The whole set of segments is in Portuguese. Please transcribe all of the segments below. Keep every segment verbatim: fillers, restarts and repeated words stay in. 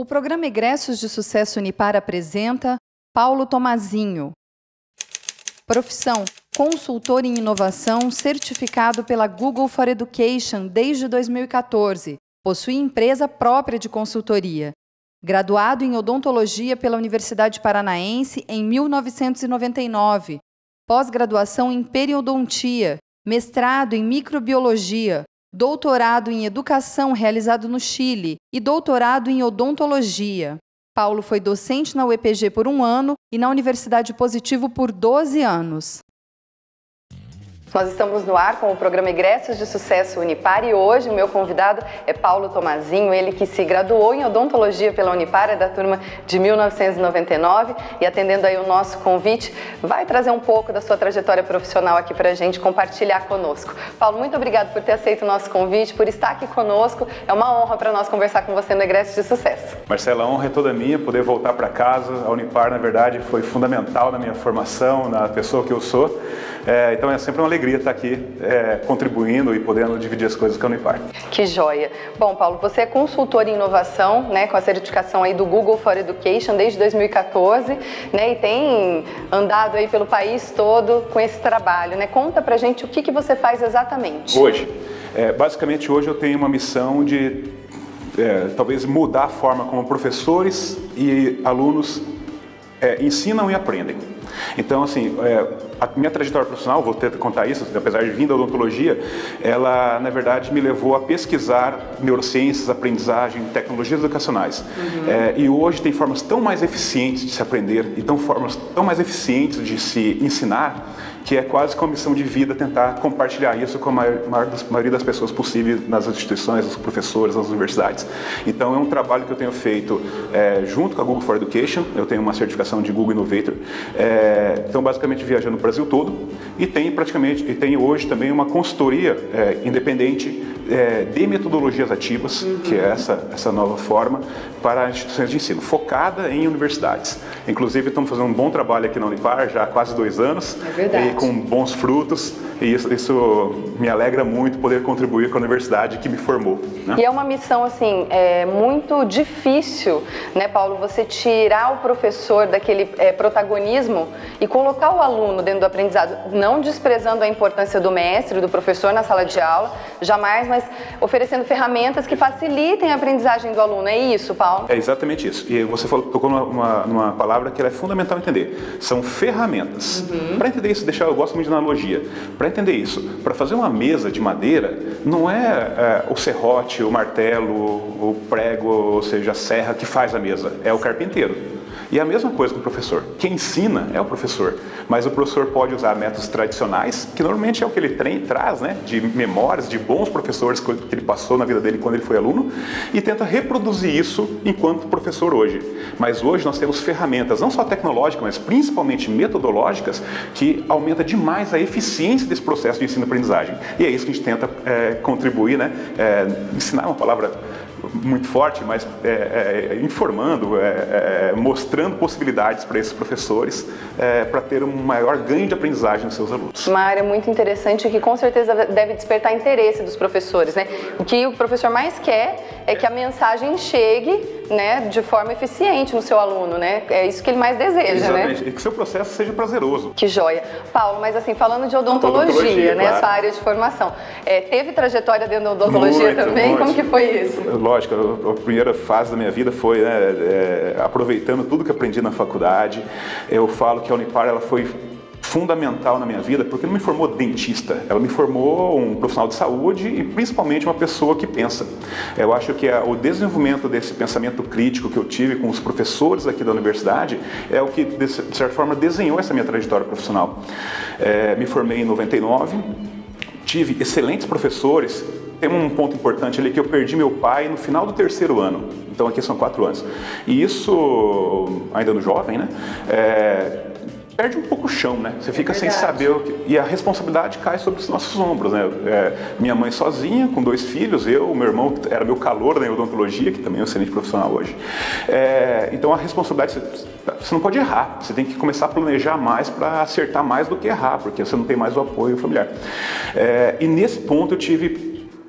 O programa Egressos de Sucesso Unipar apresenta Paulo Tomazinho. Profissão: consultor em inovação, certificado pela Google for Education desde dois mil e quatorze. Possui empresa própria de consultoria. Graduado em odontologia pela Universidade Paranaense em mil novecentos e noventa e nove. Pós-graduação em periodontia. Mestrado em microbiologia. Doutorado em educação realizado no Chile e doutorado em odontologia. Paulo foi docente na U E P G por um ano e na Universidade Positivo por doze anos. Nós estamos no ar com o programa Egressos de Sucesso Unipar e hoje o meu convidado é Paulo Tomazinho, ele que se graduou em odontologia pela Unipar, é da turma de mil novecentos e noventa e nove e atendendo aí o nosso convite, vai trazer um pouco da sua trajetória profissional aqui pra gente compartilhar conosco. Paulo, muito obrigado por ter aceito o nosso convite, por estar aqui conosco, é uma honra para nós conversar com você no Egressos de Sucesso. Marcela, a honra é toda minha poder voltar para casa, a Unipar na verdade foi fundamental na minha formação, na pessoa que eu sou, é, então é sempre uma alegria estar aqui é, contribuindo e podendo dividir as coisas com a Unipar. Que joia! Bom, Paulo, você é consultor em inovação, né, com a certificação aí do Google for Education desde dois mil e quatorze, né, e tem andado aí pelo país todo com esse trabalho, né? Conta pra gente o que, que você faz exatamente. Hoje, é, basicamente hoje eu tenho uma missão de é, talvez mudar a forma como professores e alunos é, ensinam e aprendem. Então, assim, é, a minha trajetória profissional, vou tentar contar isso, apesar de vir da odontologia, ela, na verdade, me levou a pesquisar neurociências, aprendizagem, tecnologias educacionais. Uhum. É, e hoje tem formas tão mais eficientes de se aprender e tão formas tão mais eficientes de se ensinar, que é quase como missão de vida tentar compartilhar isso com a maior, maior das, maioria das pessoas possível nas instituições, os professores, nas universidades. Então é um trabalho que eu tenho feito é, junto com a Google for Education, eu tenho uma certificação de Google Innovator, é, então basicamente viajando o Brasil todo e tem praticamente, e tem hoje também uma consultoria é, independente é, de metodologias ativas, uhum. que é essa, essa nova forma para instituições de ensino, focada em universidades. Inclusive estamos fazendo um bom trabalho aqui na Unipar já há quase dois anos. É verdade. Com bons frutos, e isso, isso me alegra muito poder contribuir com a universidade que me formou, né? E é uma missão, assim, é muito difícil, né, Paulo, você tirar o professor daquele é, protagonismo e colocar o aluno dentro do aprendizado, não desprezando a importância do mestre, do professor na sala de aula, jamais, mas oferecendo ferramentas que facilitem a aprendizagem do aluno. É isso, Paulo? É exatamente isso. E você falou, tocou numa, numa palavra que ela é fundamental entender. São ferramentas. Uhum. Para entender isso, deixar, eu gosto muito de analogia. Para entender isso, para fazer uma mesa de madeira, não é, é o serrote, o martelo, o prego, ou seja, a serra que faz a mesa, é o carpinteiro. E a mesma coisa com o professor. Quem ensina é o professor, mas o professor pode usar métodos tradicionais, que normalmente é o que ele treina, traz, né, de memórias de bons professores que ele passou na vida dele quando ele foi aluno, e tenta reproduzir isso enquanto professor hoje. Mas hoje nós temos ferramentas, não só tecnológicas, mas principalmente metodológicas, que aumenta demais a eficiência desse processo de ensino-aprendizagem. E é isso que a gente tenta é, contribuir, né, é, ensinar é uma palavra muito forte, mas é, é, informando, é, é, mostrando possibilidades para esses professores é, para ter um maior ganho de aprendizagem dos seus alunos. Uma área muito interessante que com certeza deve despertar interesse dos professores, né? O que o professor mais quer é que a mensagem chegue, né, de forma eficiente no seu aluno, né? É isso que ele mais deseja, exatamente, né? E que o seu processo seja prazeroso. Que joia. Paulo, mas assim, falando de odontologia, odontologia né, claro. Sua área de formação, é, teve trajetória dentro da odontologia muito, também? Muito. Como que foi isso? Lógico, a primeira fase da minha vida foi, né, é, aproveitando tudo que aprendi na faculdade. Eu falo que a Unipar ela foi fundamental na minha vida porque não me formou dentista, ela me formou um profissional de saúde e principalmente uma pessoa que pensa. Eu acho que a, o desenvolvimento desse pensamento crítico que eu tive com os professores aqui da universidade é o que, de certa forma, desenhou essa minha trajetória profissional. É, me formei em noventa e nove, tive excelentes professores. Tem um ponto importante ali que eu perdi meu pai no final do terceiro ano, então aqui são quatro anos. E isso, ainda no jovem, né, é, perde um pouco o chão, né? Você fica é sem saber o que... E a responsabilidade cai sobre os nossos ombros, né? É, minha mãe sozinha, com dois filhos, eu, meu irmão, que era meu calor na odontologia, que também é um excelente profissional hoje. É, então a responsabilidade, você, você não pode errar, você tem que começar a planejar mais para acertar mais do que errar, porque você não tem mais o apoio familiar. É, e nesse ponto eu tive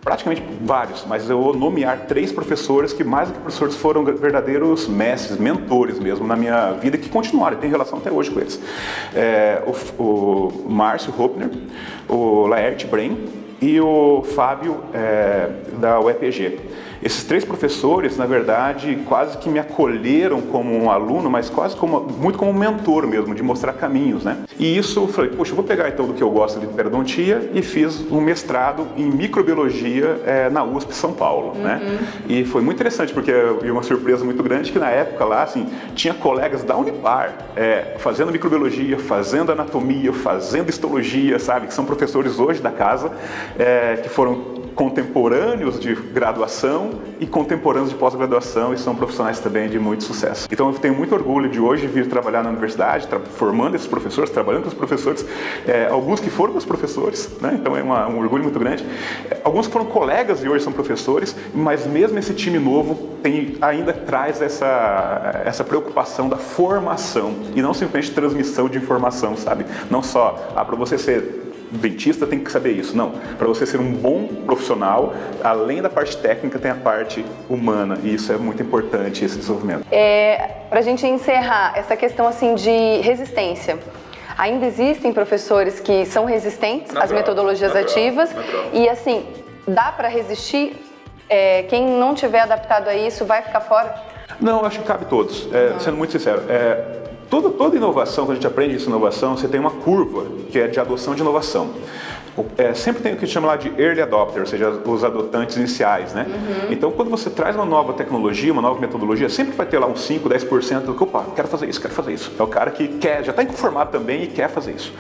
praticamente vários, mas eu vou nomear três professores que mais do que professores foram verdadeiros mestres, mentores mesmo na minha vida, que continuaram, tem relação até hoje com eles. É, o, o Márcio Hopner, o Laerte Brain e o Fábio é, da U E P G. Esses três professores, na verdade, quase que me acolheram como um aluno, mas quase como, muito como um mentor mesmo, de mostrar caminhos, né? E isso eu falei, poxa, eu vou pegar então do que eu gosto de periodontia e fiz um mestrado em microbiologia é, na U S P São Paulo, uhum. né? E foi muito interessante, porque eu vi uma surpresa muito grande que na época lá, assim, tinha colegas da Unipar é, fazendo microbiologia, fazendo anatomia, fazendo histologia, sabe? Que são professores hoje da casa, é, que foram contemporâneos de graduação e contemporâneos de pós-graduação e são profissionais também de muito sucesso. Então eu tenho muito orgulho de hoje vir trabalhar na universidade, formando esses professores, trabalhando com os professores, é, alguns que foram meus professores, né? Então é uma, um orgulho muito grande. É, alguns que foram colegas e hoje são professores, mas mesmo esse time novo tem, ainda traz essa, essa preocupação da formação e não simplesmente transmissão de informação, sabe? Não só, ah, para você ser dentista tem que saber isso. Não, para você ser um bom profissional, além da parte técnica, tem a parte humana, e isso é muito importante, esse desenvolvimento. É, para a gente encerrar, essa questão assim de resistência. Ainda existem professores que são resistentes natural, às metodologias natural, ativas natural. E assim, dá para resistir? É, quem não tiver adaptado a isso vai ficar fora? Não, acho que cabe todos, é, uhum. sendo muito sincero. É, Toda, toda inovação, quando a gente aprende essa inovação, você tem uma curva que é de adoção de inovação. É, sempre tem o que a gente chama lá de early adopter, ou seja, os adotantes iniciais, né? Uhum. Então, quando você traz uma nova tecnologia, uma nova metodologia, sempre vai ter lá uns cinco, dez por cento do que, opa, quero fazer isso, quero fazer isso. É o cara que quer, já está informado também e quer fazer isso.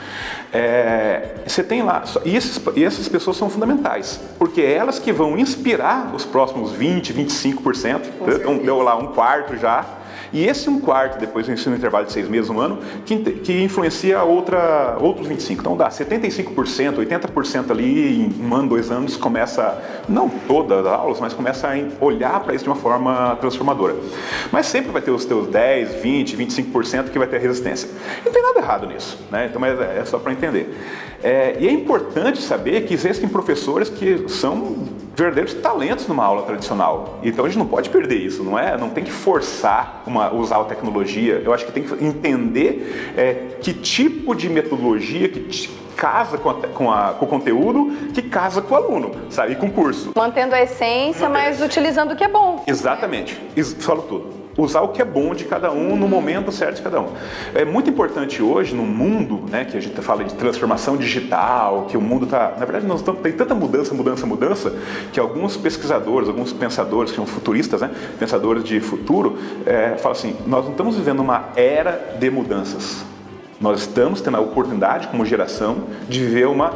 É, você tem lá, e, esses, e essas pessoas são fundamentais, porque é elas que vão inspirar os próximos vinte, vinte e cinco por cento, então deu lá um quarto já. E esse um quarto, depois do ensino intervalo de seis meses, um ano, que, que influencia outra, outros vinte e cinco por cento. Então dá setenta e cinco por cento, oitenta por cento ali em um ano, dois anos, começa, não todas as aulas, mas começa a olhar para isso de uma forma transformadora. Mas sempre vai ter os teus dez, vinte, vinte e cinco por cento que vai ter resistência. E não tem nada errado nisso, né? Então, mas é só para entender. É, e é importante saber que existem professores que são verdadeiros talentos numa aula tradicional. Então a gente não pode perder isso, não é? Não tem que forçar uma, usar a tecnologia. Eu acho que tem que entender é, que tipo de metodologia que casa com, a, com, a, com o conteúdo, que casa com o aluno, sabe? E com o curso. Mantendo a essência, mas utilizando o que é bom. Exatamente. Isso, falo tudo. Usar o que é bom de cada um no momento certo de cada um. É muito importante hoje no mundo, né, que a gente fala de transformação digital, que o mundo está, na verdade, nós estamos, tem tanta mudança, mudança, mudança, que alguns pesquisadores, alguns pensadores que são futuristas, né, pensadores de futuro, é, falam assim: nós não estamos vivendo uma era de mudanças. Nós estamos tendo a oportunidade, como geração, de viver uma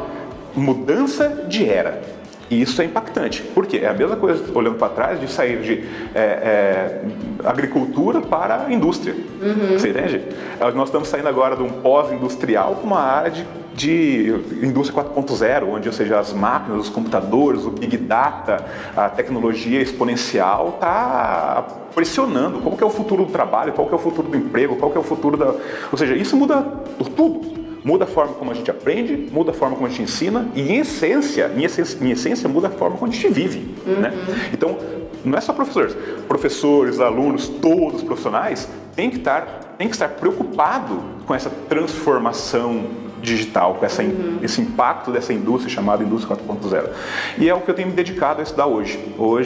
mudança de era. E isso é impactante. Por quê? É a mesma coisa, olhando para trás, de sair de é, é, agricultura para a indústria. Uhum. Você entende? Nós estamos saindo agora de um pós-industrial para uma área de, de indústria quatro ponto zero, onde, ou seja, as máquinas, os computadores, o Big Data, a tecnologia exponencial está pressionando qual que é o futuro do trabalho, qual que é o futuro do emprego, qual que é o futuro da... Ou seja, isso muda tudo. Muda a forma como a gente aprende, muda a forma como a gente ensina e, em essência, em essência, em essência muda a forma como a gente vive. Uhum. Né? Então, não é só professores. Professores, alunos, todos os profissionais têm que estar, têm que estar preocupados com essa transformação digital, com essa, uhum. esse impacto dessa indústria chamada indústria quatro ponto zero. E é o que eu tenho me dedicado a estudar hoje.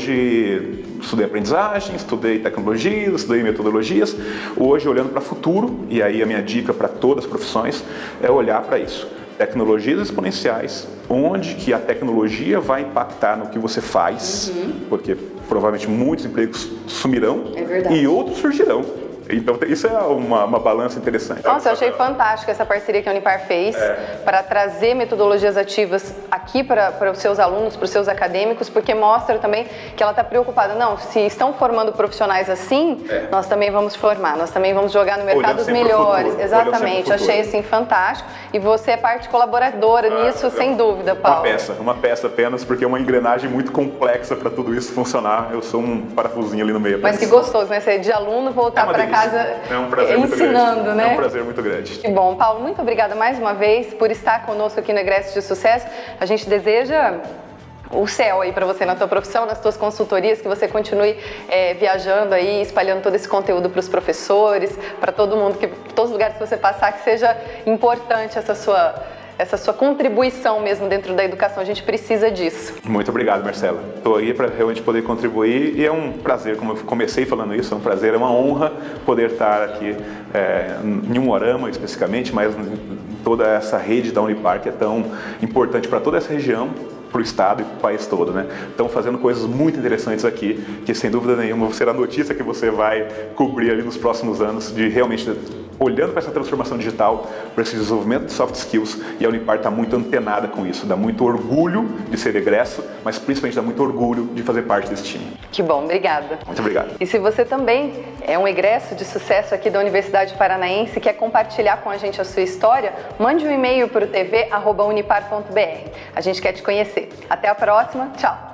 Hoje estudei aprendizagem, estudei tecnologias, estudei metodologias. Hoje, olhando para o futuro, e aí a minha dica para todas as profissões é olhar para isso. Tecnologias exponenciais, onde que a tecnologia vai impactar no que você faz, uhum. porque provavelmente muitos empregos sumirão é e outros surgirão. Então isso é uma, uma balança interessante. Nossa, eu achei fantástica essa parceria que a Unipar fez é. para trazer metodologias ativas aqui para, para os seus alunos, para os seus acadêmicos, porque mostra também que ela está preocupada. Não, se estão formando profissionais assim, é. nós também vamos formar, nós também vamos jogar no mercado os melhores. Exatamente, eu achei assim fantástico. E você é parte colaboradora ah, nisso, é. sem dúvida, Paulo. Uma peça, uma peça apenas, porque é uma engrenagem muito complexa para tudo isso funcionar. Eu sou um parafusinho ali no meio. Apenas. Mas que gostoso, né? Ser de aluno, voltar é para casa é um prazer ensinando, muito grande. Né? É um prazer muito grande. Que bom. Paulo, muito obrigada mais uma vez por estar conosco aqui no Egressos de Sucesso. A gente deseja o céu aí para você na tua profissão, nas tuas consultorias, que você continue é, viajando aí, espalhando todo esse conteúdo para os professores, para todo mundo, que todos os lugares que você passar, que seja importante essa sua essa sua contribuição mesmo dentro da educação. A gente precisa disso. Muito obrigado, Marcela. Estou aí para realmente poder contribuir e é um prazer, como eu comecei falando isso, é um prazer, é uma honra poder estar aqui é, em Umuarama especificamente, mas toda essa rede da Unipar que é tão importante para toda essa região, para o estado e para o país todo, né? Estão fazendo coisas muito interessantes aqui, que sem dúvida nenhuma será a notícia que você vai cobrir ali nos próximos anos, de realmente olhando para essa transformação digital, para esse desenvolvimento de soft skills, e a Unipar está muito antenada com isso, dá muito orgulho de ser egresso, mas principalmente dá muito orgulho de fazer parte desse time. Que bom, obrigada. Muito obrigado. E se você também é um egresso de sucesso aqui da Universidade Paranaense e quer compartilhar com a gente a sua história, mande um e-mail para o t v arroba unipar ponto b r. A gente quer te conhecer. Até a próxima, tchau!